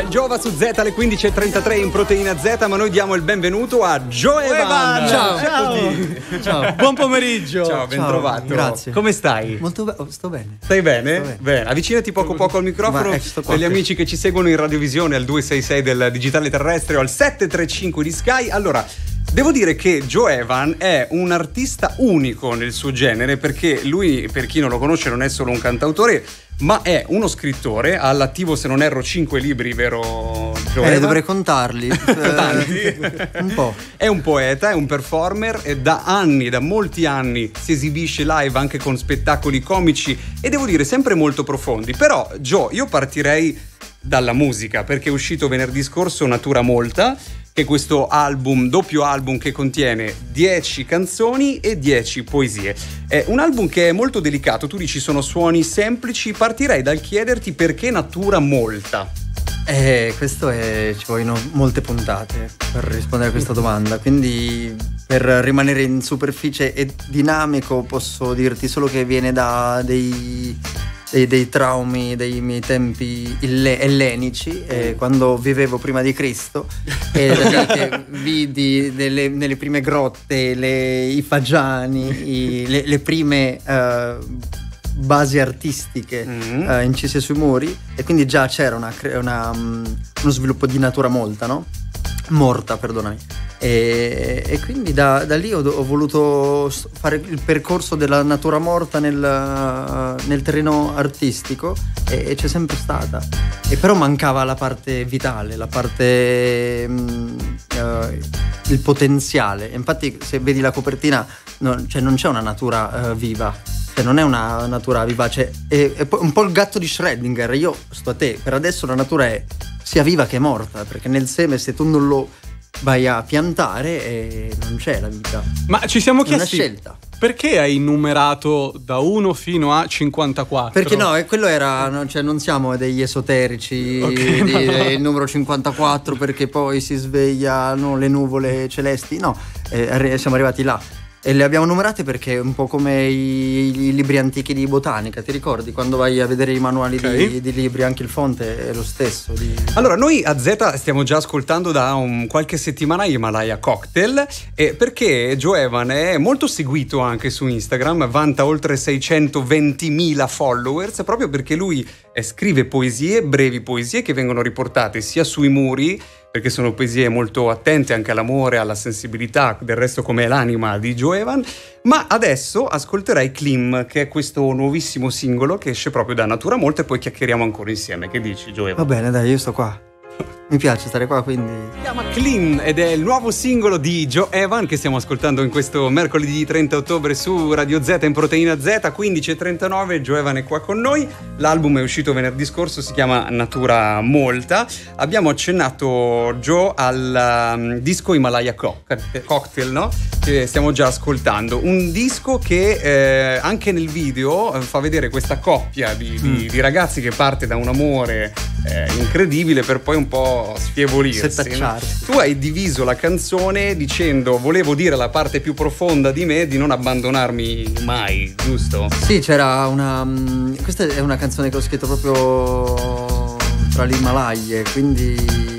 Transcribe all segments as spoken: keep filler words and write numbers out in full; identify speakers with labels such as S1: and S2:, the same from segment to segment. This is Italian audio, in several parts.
S1: il Giova su Z alle quindici e trentatré in Proteina Z, ma noi diamo il benvenuto a Joevan.
S2: Ciao. Ciao. Ciao. Buon pomeriggio.
S1: Ciao, ben
S2: Ciao,
S1: trovato.
S2: Grazie.
S1: Come stai?
S2: Molto bene, sto bene.
S1: Stai bene?
S2: Sto bene.
S1: Bene. Avvicinati poco poco al microfono per gli amici che ci seguono in radiovisione al due sei sei del digitale terrestre o al sette tre cinque di Sky. Allora, devo dire che Joevan è un artista unico nel suo genere, perché lui, per chi non lo conosce, non è solo un cantautore, ma è uno scrittore. Ha all'attivo, se non erro, cinque libri, vero Joevan?
S2: Eh, dovrei contarli.
S1: Tanti.
S2: Un po'.
S1: È un poeta, è un performer e da anni, da molti anni si esibisce live anche con spettacoli comici e devo dire sempre molto profondi. Però, Gio, io partirei dalla musica, perché è uscito venerdì scorso Natura Molta, che è questo album, doppio album che contiene dieci canzoni e dieci poesie. È un album che è molto delicato, tu dici sono suoni semplici, partirei dal chiederti perché Natura Molta.
S2: Eh, questo è, ci vogliono molte puntate per rispondere a questa domanda, quindi per rimanere in superficie e dinamico posso dirti solo che viene da dei... Dei, dei traumi dei miei tempi ille, ellenici, eh, quando vivevo prima di Cristo, e da lì che vidi nelle, nelle prime grotte le, i fagiani, i, le, le prime uh, basi artistiche mm-hmm. uh, incise sui muri, e quindi già c'era una, una, um, uno sviluppo di natura molta, no? Morta, perdonami. E, e quindi da, da lì ho, ho voluto fare il percorso della natura morta nel, nel terreno artistico, e, e c'è sempre stata, e però mancava la parte vitale, la parte mh, uh, il potenziale. Infatti se vedi la copertina non, cioè non c'è una natura uh, viva, cioè non è una natura vivace, è, è un po' il gatto di Schrödinger. Io sto a te, per adesso la natura è sia viva che morta, perché nel seme, se tu non lo vai a piantare, e non c'è la vita.
S3: Ma ci siamo
S2: chiesti,
S3: chiesti,
S2: è una scelta.
S3: Perché hai numerato da uno fino a cinquantaquattro?
S2: Perché no, e quello era, no, cioè non siamo degli esoterici,
S3: okay,
S2: di,
S3: no.
S2: Il numero cinquantaquattro perché poi si svegliano le nuvole celesti, no, eh, siamo arrivati là. E le abbiamo numerate perché è un po' come i, i libri antichi di botanica, ti ricordi? Quando vai a vedere i manuali okay. di, di libri, anche il fonte è lo stesso. Di...
S1: Allora, noi a Z stiamo già ascoltando da un, qualche settimana Himalaya Cocktail, eh, perché Joevan è molto seguito anche su Instagram, vanta oltre seicentoventimila followers, proprio perché lui eh, scrive poesie, brevi poesie che vengono riportate sia sui muri, perché sono poesie molto attente anche all'amore, alla sensibilità, del resto come è l'anima di Joevan. Ma adesso ascolterai Klim, che è questo nuovissimo singolo che esce proprio da Natura Molta, e poi chiacchieriamo ancora insieme. Che dici, Joevan?
S2: Va bene, dai, io sto qua. Mi piace stare qua, quindi...
S1: Si chiama Clean ed è il nuovo singolo di Joevan che stiamo ascoltando in questo mercoledì trenta ottobre su Radio Z in Proteina Z, quindici e trentanove. Joevan è qua con noi. L'album è uscito venerdì scorso, si chiama Natura Molta. Abbiamo accennato, Joe, al um, disco Himalaya Cocktail, no? Che stiamo già ascoltando. Un disco che eh, anche nel video eh, fa vedere questa coppia di, di, mm. di ragazzi che parte da un amore eh, incredibile per poi un po' sfievolirsi, no? Tu hai diviso la canzone dicendo: volevo dire la parte più profonda di me, di non abbandonarmi mai, giusto?
S2: Sì, c'era una questa è una canzone che ho scritto proprio tra le Himalaya, quindi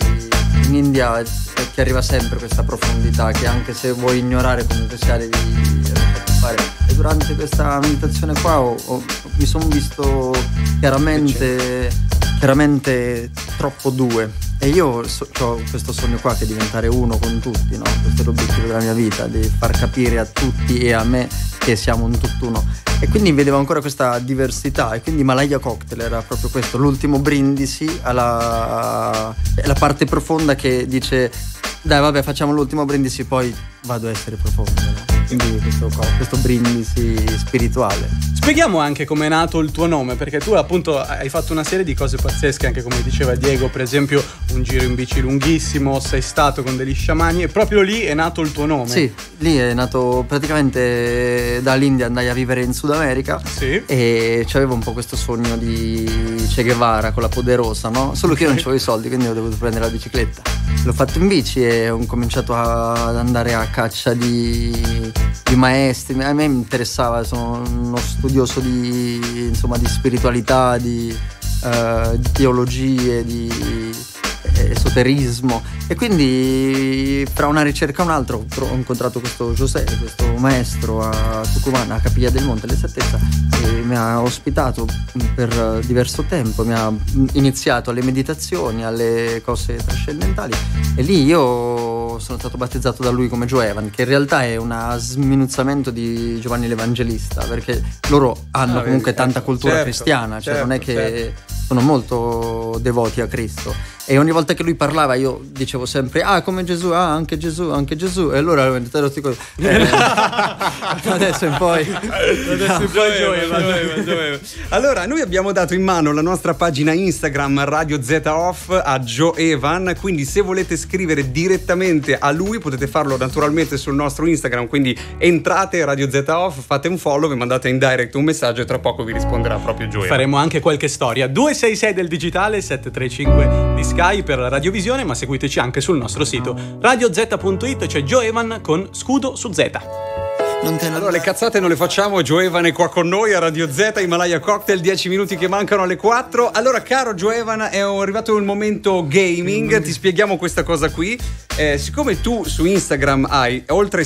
S2: in India ti arriva sempre questa profondità che anche se vuoi ignorare comunque sia devi fare. E durante questa meditazione qua ho, ho, mi sono visto chiaramente chiaramente troppo due. E io so, ho questo sogno qua, che è diventare uno con tutti, no? Questo è l'obiettivo della mia vita, di far capire a tutti e a me che siamo un tutt'uno. E quindi vedevo ancora questa diversità, e quindi Himalaya Cocktail era proprio questo, l'ultimo brindisi alla la parte profonda che dice: dai, vabbè, facciamo l'ultimo brindisi, poi vado a essere profondo, no? Quindi questo, questo brindisi spirituale.
S3: Spieghiamo anche come è nato il tuo nome, perché tu appunto hai fatto una serie di cose pazzesche, anche come diceva Diego, per esempio un giro in bici lunghissimo, sei stato con degli sciamani, e proprio lì è nato il tuo nome.
S2: Sì, lì è nato praticamente, dall'India andai a vivere in Sud America,
S3: sì.
S2: E c'avevo un po' questo sogno di Che Guevara con la poderosa, no? Solo che io non avevo i soldi, quindi ho dovuto prendere la bicicletta. L'ho fatto in bici e ho cominciato ad andare a caccia di, di maestri. A me mi interessava, sono uno studioso di, insomma, di spiritualità, di uh, teologie, di... esoterismo, e quindi fra una ricerca e un'altra ho incontrato questo José, questo maestro a Tucumán, a Capilla del Monte, all'Esattezza, e mi ha ospitato per diverso tempo, mi ha iniziato alle meditazioni, alle cose trascendentali, e lì io sono stato battezzato da lui come Joevan, che in realtà è un sminuzzamento di Giovanni l'Evangelista, perché loro hanno ah, comunque vedi, tanta cultura certo, cristiana, cioè certo, non è che certo. sono molto devoti a Cristo, e ogni volta che lui parlava io dicevo sempre ah come Gesù, ah anche Gesù, anche Gesù, e allora ero tipo eh, adesso in poi
S1: adesso in poi Joevan, Joevan, Joevan. Allora noi abbiamo dato in mano la nostra pagina Instagram Radio Z Off a Joevan, quindi se volete scrivere direttamente a lui potete farlo naturalmente sul nostro Instagram, quindi entrate Radio Z Off, fate un follow, vi mandate in direct un messaggio e tra poco vi risponderà proprio Joevan.
S3: Faremo anche qualche storia. Due sei sei del digitale, sette tre cinque di Sky per la radiovisione, ma seguiteci anche sul nostro sito radio z punto it. C'è Joevan con scudo su Z.
S1: Allora le cazzate non le facciamo, Joevan è qua con noi a Radio Z, Himalaya Cocktail, dieci minuti che mancano alle quattro. Allora caro Joevan, è arrivato il momento gaming, ti spieghiamo questa cosa qui. Eh, siccome tu su Instagram hai oltre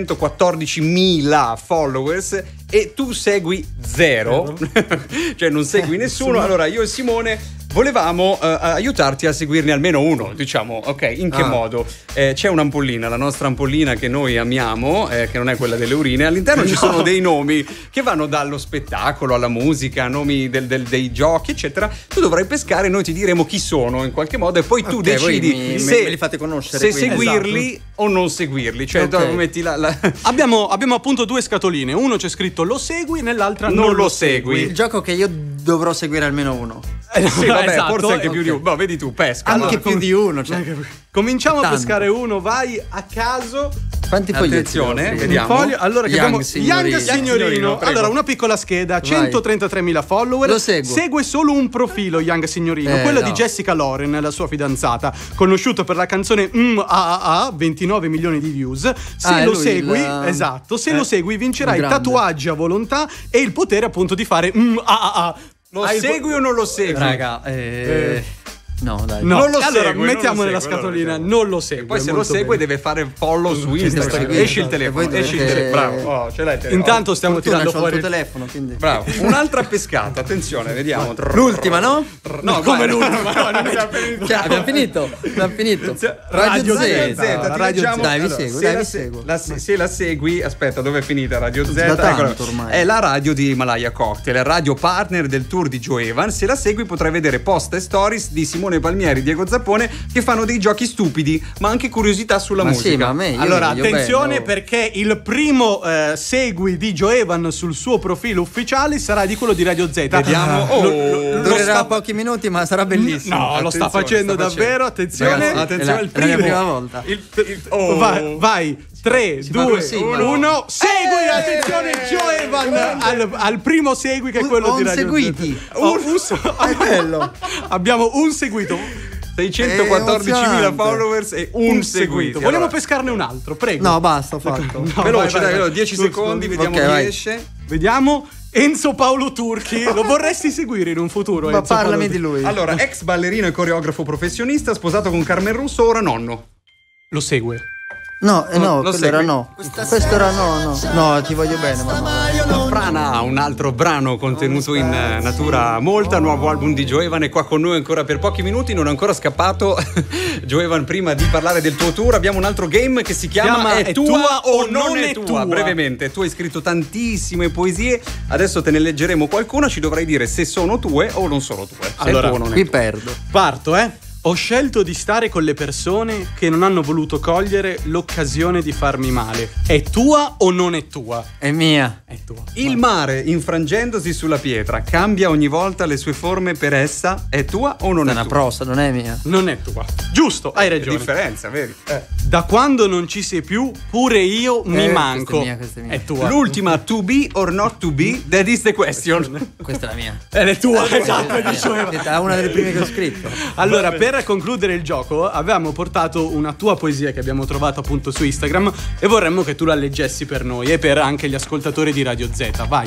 S1: seicentoquattordicimila followers e tu segui zero, cioè non segui nessuno, allora io e Simone volevamo uh, aiutarti a seguirne almeno uno, diciamo, ok, in che ah. modo? Eh, c'è un'ampollina, la nostra ampollina che noi amiamo, eh, che non è quella delle urine, all'interno no. ci sono dei nomi che vanno dallo spettacolo alla musica, nomi del, del, dei giochi, eccetera. Tu dovrai pescare, noi ti diremo chi sono in qualche modo e poi tu okay, decidi
S2: mi,
S1: se,
S2: me li fate conoscere,
S1: se seguirli esatto. o non seguirli, cioè okay. tu metti la, la...
S3: Abbiamo, abbiamo appunto due scatoline, uno c'è scritto lo segui, nell'altra non,
S1: non
S3: lo
S1: segui.
S3: segui.
S2: Il gioco che io dovrò seguire almeno uno.
S1: Eh, sì, vabbè,
S3: esatto,
S1: forse anche
S3: okay.
S1: più di uno. No, vedi tu, pesca.
S2: Anche
S1: allora.
S2: più di uno. Cioè.
S3: Cominciamo
S2: Tanto.
S3: a pescare uno, vai a caso.
S2: Quanti foglietti?
S1: Attenzione, vediamo.
S3: Foglio. Allora, che
S2: Young
S3: abbiamo
S2: signorino.
S3: Young signorino.
S1: signorino
S3: allora, una piccola scheda, centotrentatremila follower.
S2: Lo seguo.
S3: Segue solo un profilo, Young signorino,
S2: eh,
S3: quello
S2: no.
S3: di Jessica Loren, la sua fidanzata, conosciuto per la canzone mm, A A A, ventinove milioni di views. Se
S2: ah,
S3: lo
S2: lui,
S3: segui,
S2: la...
S3: esatto, se
S2: eh,
S3: lo segui vincerai tatuaggi a volontà e il potere appunto di fare mm, A A A.
S1: Lo segui po- o non lo segui?
S2: Raga, eh... eh. No, dai.
S3: No,
S1: non lo
S3: allora
S1: segue,
S3: mettiamo
S1: non lo
S3: nella
S1: segue,
S3: scatolina,
S1: non,
S3: non lo segue.
S1: E poi se lo segue
S3: bene.
S1: deve fare follow su Instagram. Esci il telefono, esci il telefono. Bravo, oh, ce l'hai il telefono.
S3: Intanto stiamo
S2: Fortuna,
S3: tirando fuori
S2: il tuo telefono, quindi.
S1: Bravo. Un'altra pescata, attenzione, vediamo.
S2: L'ultima, no?
S1: No, come l'ultima? No, non
S2: cioè, abbiamo finito. Abbiamo finito.
S1: Radio Z,
S2: Z,
S1: Radio Z.
S2: Dai, vi seguo, dai, vi seguo.
S1: Se la segui, aspetta, dove è finita Radio Z?
S2: Da tanto ormai.
S1: È la radio di Himalaya Cocktail, è radio partner del tour di Joevan. Se la segui potrai vedere post e stories di Simone Palmieri, Diego Zappone che fanno dei giochi stupidi, ma anche curiosità sulla
S2: ma
S1: musica.
S2: Sì, ma a me, io,
S3: allora,
S2: io
S3: attenzione
S2: bello.
S3: perché il primo eh, segui di Joevan sul suo profilo ufficiale sarà di quello di Radio Z.
S1: Vediamo.
S2: Oh,
S1: lo,
S2: lo, durerà sta... pochi minuti, ma sarà bellissimo.
S3: No,
S1: attenzione,
S3: lo sta facendo
S1: sta
S3: davvero.
S1: facendo.
S3: Attenzione,
S1: Ragazzi, attenzione,
S2: è la,
S1: il
S2: primo. È la
S1: primo.
S2: prima volta.
S1: Il, il, oh.
S3: Vai, vai. tre, due, uno, segui,
S2: eh,
S3: attenzione, Joevan al, al primo segui che è quello
S2: un,
S3: di Radio
S2: seguiti.
S3: Z. Un, un,
S2: è bello.
S3: Abbiamo un seguito.
S1: seicentoquattordicimila followers e un, un seguito.
S3: seguito. Vogliamo allora. pescarne un altro, prego.
S2: No, basta, ho fatto.
S1: No, veloce, dai, veloce, dieci secondi, vediamo
S2: okay,
S1: chi
S2: vai.
S1: esce.
S3: Vediamo. Enzo Paolo Turchi, lo vorresti seguire in un futuro?
S2: Ma
S3: Enzo
S2: parlami
S3: Paolo
S2: di lui.
S1: Allora, ex ballerino e coreografo professionista, sposato con Carmen Russo, ora nonno.
S3: Lo segue.
S2: No, eh no,
S1: lo
S2: quello era no. Questo era no, no. No, ti voglio bene, mamma.
S1: Prana, un altro brano contenuto in natura molta, nuovo album di Joevan, è qua con noi ancora per pochi minuti, non è ancora scappato. Joevan, prima di parlare del tuo tour abbiamo un altro game che si chiama, chiama È, è tua, tua o non è tua? tua? Brevemente, tu hai scritto tantissime poesie, adesso te ne leggeremo qualcuna, ci dovrai dire se sono tue o non sono tue.
S3: Allora,
S1: o non
S2: qui
S1: tue.
S2: perdo.
S3: Parto, eh? Ho scelto di stare con le persone che non hanno voluto cogliere l'occasione di farmi male. È tua o non è tua?
S2: È mia.
S3: È tua.
S1: Il mare, infrangendosi sulla pietra, cambia ogni volta le sue forme per essa. È tua o non
S2: è,
S1: è
S2: una
S1: tua?
S2: prosa, non è mia.
S3: Non è tua. Giusto, hai ragione.
S1: Che differenza, vedi? Eh.
S3: Da quando non ci sei più, pure io mi
S2: eh,
S3: manco.
S2: Questa è mia, questa è mia.
S3: È tua.
S1: L'ultima, to be or not to be, that is the question.
S2: Questa è la mia.
S3: Ed è tua, esatto, diceva.
S2: È una delle prime che ho scritto.
S3: Allora, per concludere il gioco, avevamo portato una tua poesia che abbiamo trovato appunto su Instagram e vorremmo che tu la leggessi per noi e per anche gli ascoltatori di Radio Z. Vai.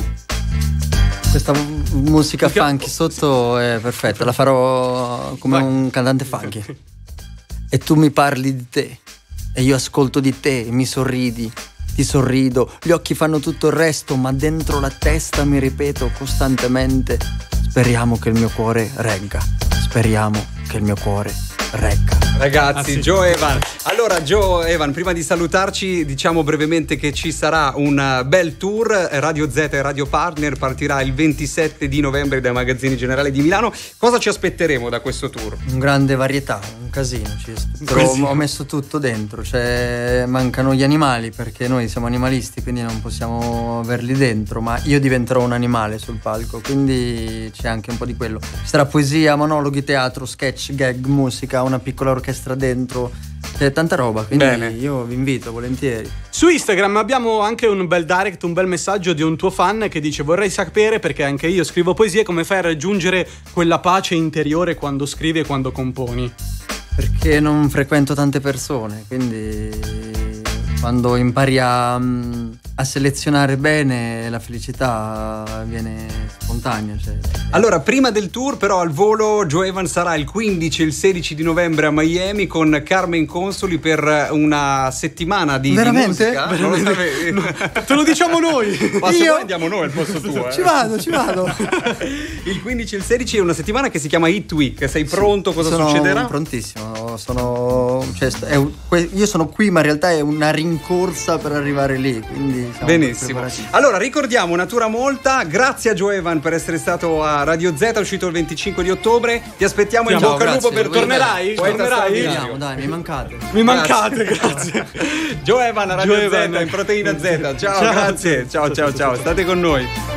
S2: Questa musica funky sotto è perfetta, la farò come Vai. un cantante funky. e tu mi parli di te e io ascolto di te e mi sorridi, ti sorrido, gli occhi fanno tutto il resto, ma dentro la testa mi ripeto costantemente: speriamo che il mio cuore regga, speriamo che il mio cuore regga.
S1: Ragazzi,
S3: ah, sì.
S1: Joe Evan. Allora, Joe Evan, prima di salutarci, diciamo brevemente che ci sarà un bel tour. Radio Z e Radio Partner partirà il ventisette di novembre dai Magazzini Generali di Milano. Cosa ci aspetteremo da questo tour?
S2: Un grande varietà, un casino. Ci però ho messo tutto dentro, cioè mancano gli animali perché noi siamo animalisti, quindi non possiamo averli dentro, ma io diventerò un animale sul palco, quindi c'è anche un po' di quello. Ci sarà poesia, monologhi, teatro, sketch, gag, musica, una piccola orchestra dentro, c'è tanta roba, quindi
S1: Bene.
S2: Io vi invito volentieri.
S3: Su Instagram abbiamo anche un bel direct, un bel messaggio di un tuo fan che dice: vorrei sapere, perché anche io scrivo poesie, come fai a raggiungere quella pace interiore quando scrivi e quando componi?
S2: Perché non frequento tante persone, quindi quando impari a, a selezionare bene, la felicità viene spontanea, cioè.
S1: Allora, prima del tour, però, al volo, Joe Evan sarà il quindici e il sedici di novembre a Miami con Carmen Consoli per una settimana di,
S2: Veramente?
S1: di musica. Non lo sapevi?
S3: No, te lo diciamo noi.
S1: Ma se
S2: Io?
S1: vuoi andiamo noi al posto tuo. Eh.
S2: Ci vado, ci vado.
S1: Il quindici e il sedici è una settimana che si chiama Hit Week. Sei pronto? Cosa
S2: sono
S1: succederà?
S2: Prontissimo. Sono, cioè, è un, io sono qui, ma in realtà è una rincorsa per arrivare lì. Quindi
S1: benissimo. Allora, ricordiamo Natura Molta. Grazie a Joe Evan per essere stato a Radio Z, è uscito il venticinque di ottobre. Ti aspettiamo in
S2: Ciao,
S1: bocca al lupo per
S3: tornerai? Tornerai?
S2: Vediamo, dai, mi mancate.
S3: Mi mancate, grazie.
S1: Joe Evan a Radio
S3: Joe
S1: Z
S3: Evan.
S1: in Proteina Z. Ciao,
S3: Ciao.
S1: grazie. Ciao, ciao, ciao. State con noi.